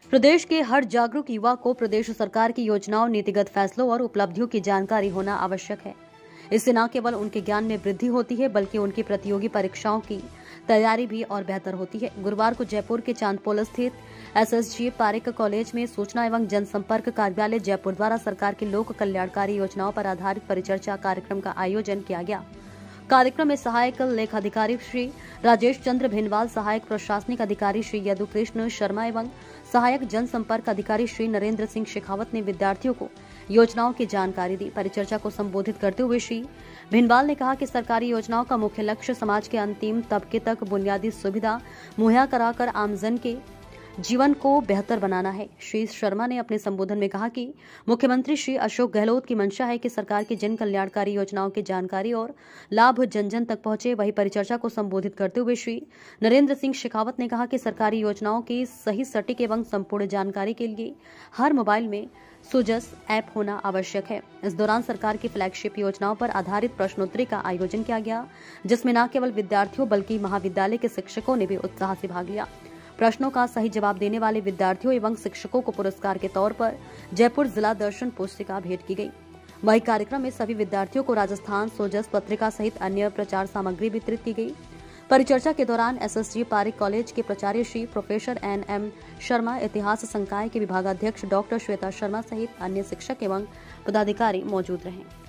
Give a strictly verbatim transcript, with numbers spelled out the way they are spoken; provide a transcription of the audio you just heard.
प्रदेश के हर जागरूक युवा को प्रदेश सरकार की योजनाओं, नीतिगत फैसलों और उपलब्धियों की जानकारी होना आवश्यक है। इससे न केवल उनके ज्ञान में वृद्धि होती है, बल्कि उनकी प्रतियोगी परीक्षाओं की तैयारी भी और बेहतर होती है। गुरुवार को जयपुर के चांदपोल स्थित एसएसजी पारेख कॉलेज में सूचना एवं जनसंपर्क कार्यालय जयपुर द्वारा सरकार की लोक कल्याणकारी योजनाओं पर आधारित परिचर्चा कार्यक्रम का आयोजन किया गया। कार्यक्रम में सहायक लेखाधिकारी श्री राजेश चंद्र भिनवाल, सहायक प्रशासनिक अधिकारी श्री यदुकृष्ण शर्मा एवं सहायक जनसंपर्क अधिकारी श्री नरेंद्र सिंह शेखावत ने विद्यार्थियों को योजनाओं की जानकारी दी। परिचर्चा को संबोधित करते हुए श्री भिनवाल ने कहा कि सरकारी योजनाओं का मुख्य लक्ष्य समाज के अंतिम तबके तक बुनियादी सुविधा मुहैया कराकर आमजन के जीवन को बेहतर बनाना है। श्री शर्मा ने अपने संबोधन में कहा कि मुख्यमंत्री श्री अशोक गहलोत की मंशा है कि सरकार की जन कल्याणकारी योजनाओं की जानकारी और लाभ जन जन तक पहुंचे। वही परिचर्चा को संबोधित करते हुए श्री नरेंद्र सिंह शेखावत ने कहा कि सरकारी योजनाओं की सही, सटीक एवं संपूर्ण जानकारी के लिए हर मोबाइल में सुजस ऐप होना आवश्यक है। इस दौरान सरकार की फ्लैगशिप योजनाओं पर आधारित प्रश्नोत्तरी का आयोजन किया गया, जिसमें न केवल विद्यार्थियों बल्कि महाविद्यालय के शिक्षकों ने भी उत्साह से भाग लिया। प्रश्नों का सही जवाब देने वाले विद्यार्थियों एवं शिक्षकों को पुरस्कार के तौर पर जयपुर जिला दर्शन पुस्तिका भेंट की गई। वही कार्यक्रम में सभी विद्यार्थियों को राजस्थान सोजस पत्रिका सहित अन्य प्रचार सामग्री वितरित की गई। परिचर्चा के दौरान एसएसजी पारेख कॉलेज के प्राचार्य Shri professor N M Sharma, इतिहास संकाय के विभागाध्यक्ष डॉक्टर श्वेता शर्मा सहित अन्य शिक्षक एवं पदाधिकारी मौजूद रहे।